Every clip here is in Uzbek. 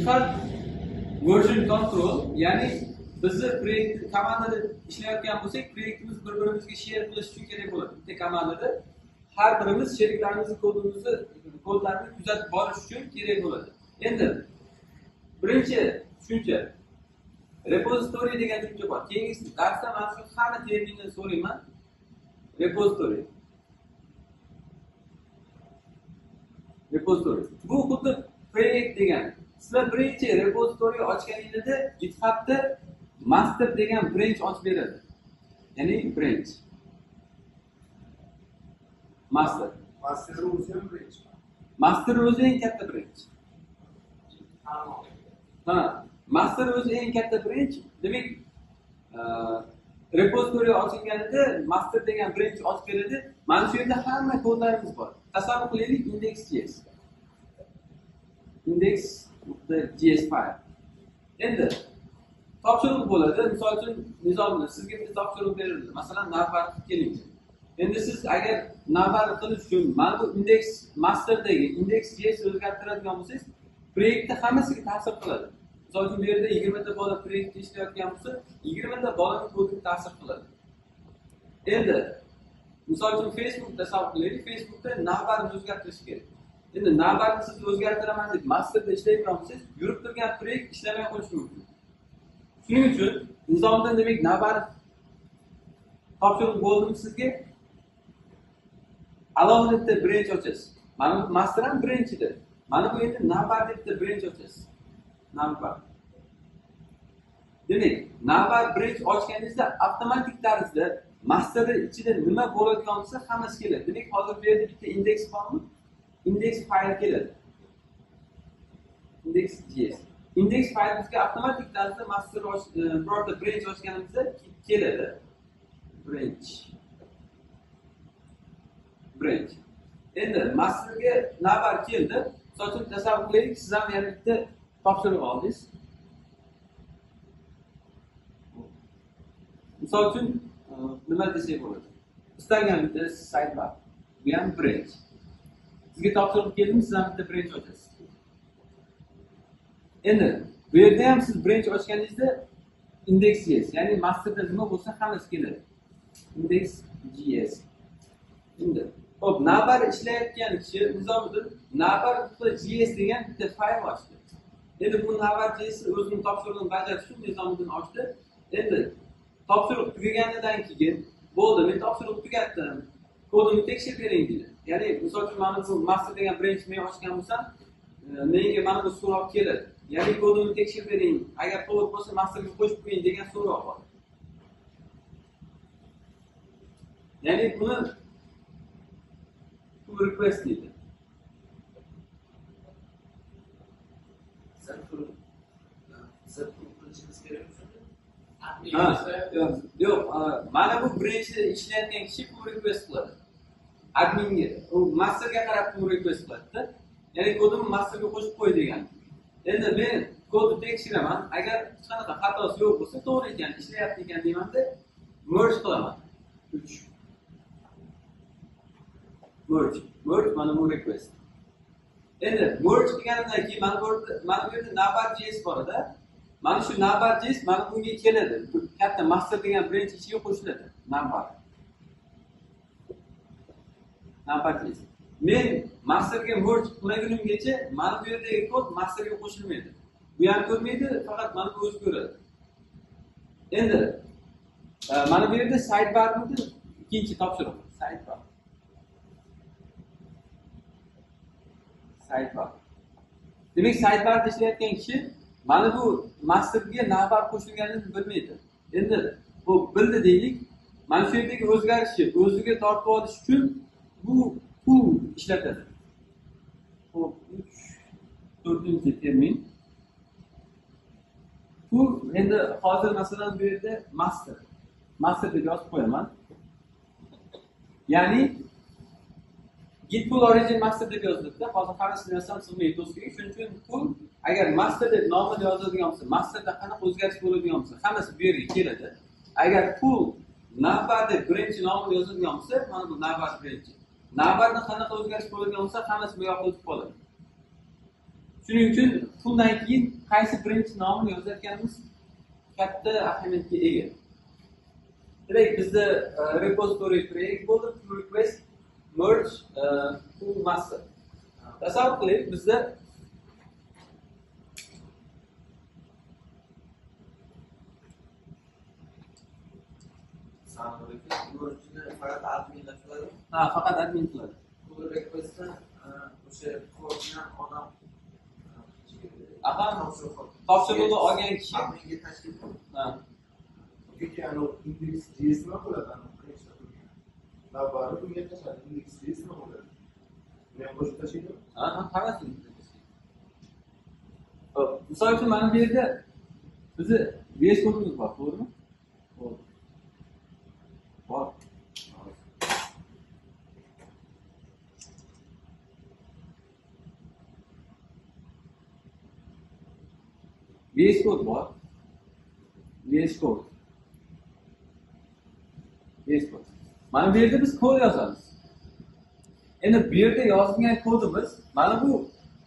Faqat version control, ya'ni bizni proyekt komandada ishlayotgan bo'lsak, proyektimiz bir-birimizga share qilish uchun kerak bo'ladi. Bitta komandada har birimiz sheriklarimizning kodlarini kuzatib borish uchun kerak bo'ladi. Endi birinchi tushuncha repository degan tushuncha bor. Keyingi darsda men shu hamma terminni so'rayman. Repository. Bu xuddi proyekt degan. Sizlar birinchi repository ochganingizda GitHubda master degan branch ochib beradi. Ya'ni branch. Master o'zi ham branch. Master o'zi eng katta branch. Master o'zi eng katta branch. Demak, repository ochilganida master degan branch ochib beradi. Mana shu yerda hamma kodlarimiz bor. Tasavvur qilaylik, index.js. Index.js fayl. Endi topshiriq bo'ladi. Misol uchun nizomda sizga bir topshiriq berildi. Masalan, navbar keling. Endi siz agar navbar qilish uchun mana bu index masterdagi index.js o'zgartiradigan bo'lsangiz, proyektda hammasiga ta'sir qiladi. Misol uchun bu yerda 20 ta bola proyektda ishlayotgan bo'lsa, 20 ta bolaning kodiga ta'sir qiladi. Endi misol uchun Facebook tasavvur qilaylik, Facebookda navbarni o'zgartirish kerak. Endi navbarni siz o'zgartiraman deb masterda ishlayotgan bo'lsangiz, yurib turgan proyekt ishlamay qolishi mumkin. Shuning uchun nizomdan demak navbar topshiriq bo'ldimi sizga? Alohida bitta branch ochasiz. Mana bu master ham branchdir. Mana bu endi navbar deb bitta branch ochasiz. Navbar. Demak, navbar branch ochganingizda avtomatik tarzda masterda ichida nima bo'ladigan bo'lsa hammasi keladi. Demak, hozir bu yerda bitta index bormi? Index fayl keladi. Index.js. Index fayl bizga avtomatik tarzda master birorta branch ochganimizda keladi. Branch. Endi masterga navbar keldi. Misol uchun tasavvur qilaylik, siz ham yana bitta topshiriq oldingiz. Misol uchun nima desak bo'ladi? Istalgan bitta sayt bor. Bu ham branch. Sizga topshiriq keldimi, siz ham bitta branch ochasiz. Endi bu yerda ham siz branch ochganingizda index.js, ya'ni masterda nima bo'lsa hammasi keladi. Index.js. Endi hop, navbar ishlayotgan kishi nizomidan navbar.js degan bitta fayl ochdi. Endi bu navbar.js o'zining topshirig'ini bajarish uchun nizomidan ochdi. Endi topshiriq tugaganidan keyin bo'ldi, men topshiriq tugatdim. Kodini tekshirib bering dedi. Ya'ni misol uchun mana bu master degan branch men ochgan bo'lsam, menga mana bu so'roq keladi. Ya'ni kodini tekshirib bering, agar to'g'ri bo'lsa masterga qo'shib qo'ying degan so'roq bor. Ya'ni buni pull request deydi. Yo'q, mana bu branchda ishlayotgan kishi pull request qiladi. Adminga, u masterga qarab pull request qiladi. Ya'ni kodimni masterga qo'shib qo'y degan. Endi men kodni tekshiraman, agar hech qanaqa xatosi yo'q bo'lsa, to'g'ri ekan, ishlayapti ekan deymanda, merge qilaman. 3 merge mana bu request. Endi merge degandan keyin mana bu yerda navbar.js bor edi. Mana shu navbar.js mana bunga keladi. Katta master degan branch ichiga qo'shiladi. Navbar.js. Men masterga merge qilmagunimgacha mana bu yerdagi kod masterga qo'shilmaydi. Bu ham ko'rmaydi, faqat mana bu o'zi ko'radi. Endi mana bu yerda sidebarmidi? Ikkinchi topshiriq. Sidebar. Demak, sidebarda ishlayotgan kishi mana bu masterga navbar qo'shilganini bilmaydi. Endi bu bildi deylik. Mana shu yerdagi o'zgarishni o'ziga tortib olish uchun bu pull ishlatadi. Hop, 4-chi termin. Pull endi hozir masalan bu yerda master deb yozib qo'yaman. Ya'ni git pull origin master deb yozildi. Hozir qarisini yozsam sig'maydi do'stga. Shuning uchun pull agar master deb nomini yozadigan bo'lsa, masterda qanaqa o'zgarish bo'ladigan bo'lsa, hammasi bu yerga keladi. Agar pull navbar deb birinchi nomini yozadigan bo'lsa, mana bu navbar birinchi. Navbarda qanaqa o'zgarish bo'ladigan bo'lsa, hammasi bu yoqda o'tib qoladi. Shuning uchun bundan keyin qaysi birinchi nomini yozayotganimiz katta ahamiyatga ega. Demak, bizda repository create bo'ldi, pull request, merge, pull master. Tasavvur qiling, bizda faqat admin qiladi. Faqat admin qiladi. Pull requestni o'sha kodni odam topshiruvni olgan kishi adminga tashkil qiladi. Chunki index.js nima bo'ladi? Navbari bunga tashadi. Index.js nima bo'ladi? Men qo'shib tashlayman. Hammasi. Misol uchun mana bu yerda bizni VS kodimiz bor, to'g'rimi? Bor. VS Code bor. VS Code. VS Code. Mana bu yerda biz kod yozamiz. Endi bu yerda yozilgan kodimiz mana bu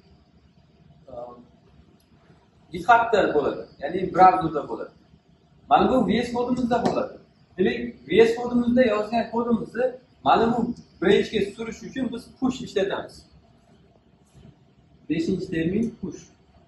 GitHubda bo'ladi, ya'ni brauzerda bo'ladi. Mana bu VS kodimizda bo'ladi. Demak, VS kodimizda yozgan kodimizni mana bu branchga surish uchun biz push ishlatamiz. 5-termin push.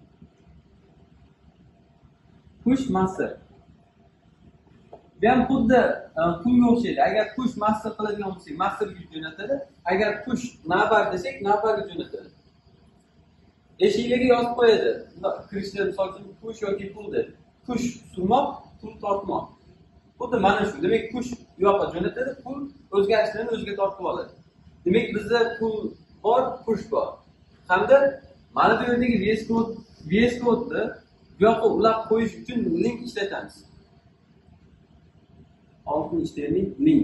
Push master. Bu ham xuddi pulga o'xshaydi. Agar push master qiladigan bo'lsak, masterga jo'natadi. Agar push navbar desak, navbarga jo'natadi. Eshiklarga yozib qo'yadi. Kirishda misol uchun push yoki pull deb. Push surmoq, pull tortmoq. Xuddi mana shu. Demak, push bu yoqqa jo'natadi, pull o'zgarishlarni o'ziga tortib oladi. Demak, bizda pull bor, push bor. Hamda mana bu yerdagi VS Code'ni bu yoqqa ulab qo'yish uchun link ishlatamiz. 6-termin link.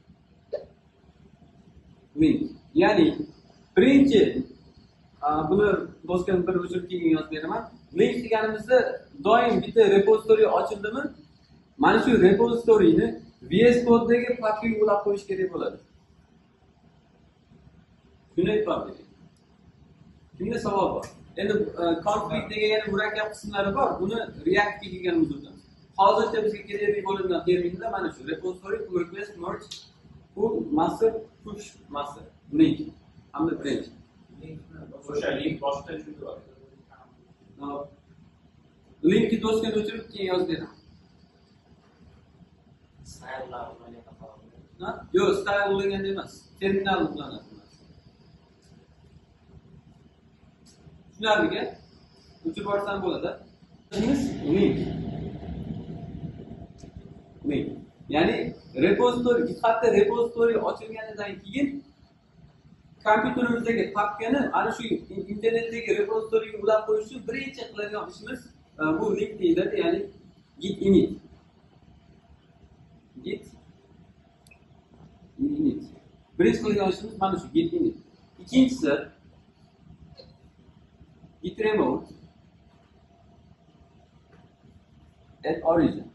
Link. Ya'ni birinchi buni do'stlarim bir o'chirib keyin yozib beraman. Link deganimizda doim bitta repository ochildimi, mana shu repositoryni VS Code'dagi paketga ulab qo'yish kerak bo'ladi. Shuni aytmoqchi. Kimda savol bor? Endi config degan yana murakkab qismlari bor. Buni Reactga kelganimiz o'tamiz. Hozircha bizga kerakli bo'lgan terminlar mana shu: repository, pull request, merge, pull master, push master, link hamda branch. O'sha link boshqa tushuntiradi. Linkni do'stga o'chirib keyin yozib beraman. Style'lar bilan qiladi. Yo'q, style bo'lganda emas. Terminal bilan emas. Tushunarlimi? O'chirib yuborsam bo'ladi. Link. Link. Ya'ni repository, GitHubda repository ochilganidan keyin kompyuterimizdagi papkani ana shu internetdagi repositoryga ulab qo'yish uchun birinchi qiladigan ishimiz bu link deyiladi, ya'ni git init. Git init. Birinchi qiladigan ishimiz mana shu git init. Ikkinchisi git remote at origin.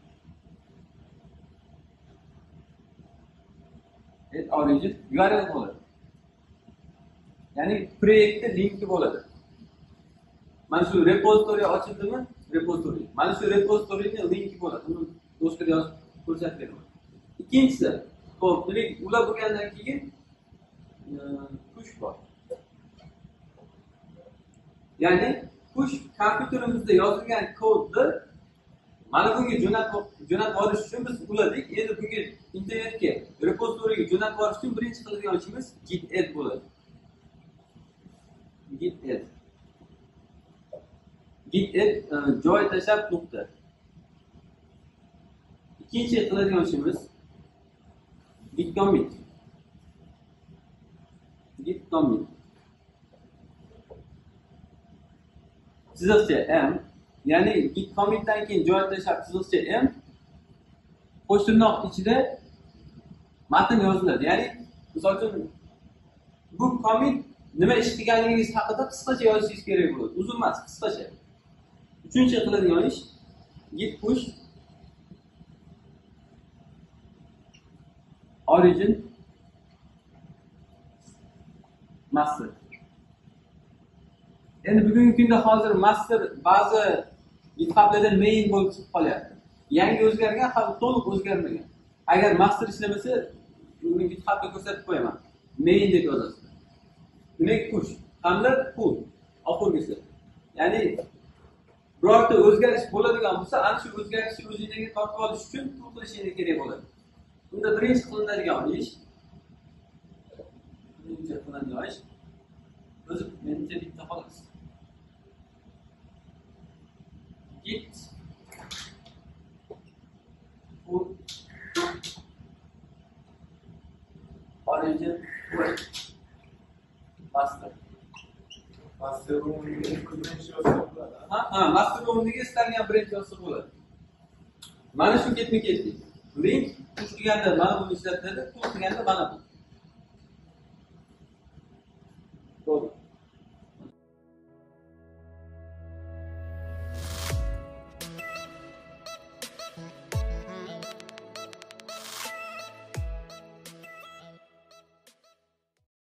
At origin URL bo'ladi. Ya'ni proyektda linki bo'ladi. Mana shu repository ochildimi? Repository. Mana shu repositoryning linki bo'ladi. Uni do'stga yozib ko'rsatib beraman. Ikkinchisi, xo'p, link ulab bo'lgandan keyin push bor. Ya'ni push kompyuterimizda yozilgan kodni mana bunga jo'natib yuborish uchun biz uladik. Endi bunga internetga, repositoryga jo'natib yuborish uchun birinchi qiladigan ishimiz git add bo'ladi. Git add. Git add joy tashlab nuqta. Ikkinchi qiladigan ishimiz git commit. Git commit. Chiziqcha m, ya'ni git commitdan keyin joy tashlab chiziqcha m qo'shtirnoq ichida matn yoziladi. Ya'ni misol uchun bu commit nima ish qilganligingiz haqida qisqacha yozishingiz kerak bo'ladi. Uzun emas, qisqacha. Uchinchi qiladigan ish git push origin master. Endi bugungi kunda hozir master ba'zi GitHub'larda main bo'lib chiqib qolyapti. Yangi o'zgargan, hali to'liq o'zgarmagan. Agar master ishlamasa, uni GitHub'ga ko'rsatib qo'yaman. Main deb yozasiz. Demak push hamda pull oxirgisi. Ya'ni birorta o'zgarish bo'ladigan bo'lsa, ana shu o'zgarishni o'zingizga tortib olish uchun pull qilishingiz kerak bo'ladi. Bunda birinchi qilinadigan ish o'zi menimcha bitta xolos. Git pull origin master. Master o'rniga birinchi yozsa bo'ladi. Master o'rniga istalgan birinchi yozsa bo'ladi. Mana shu ketma-ketlik. Link push deganda mana buni ishlatadi, pull deganda mana bu.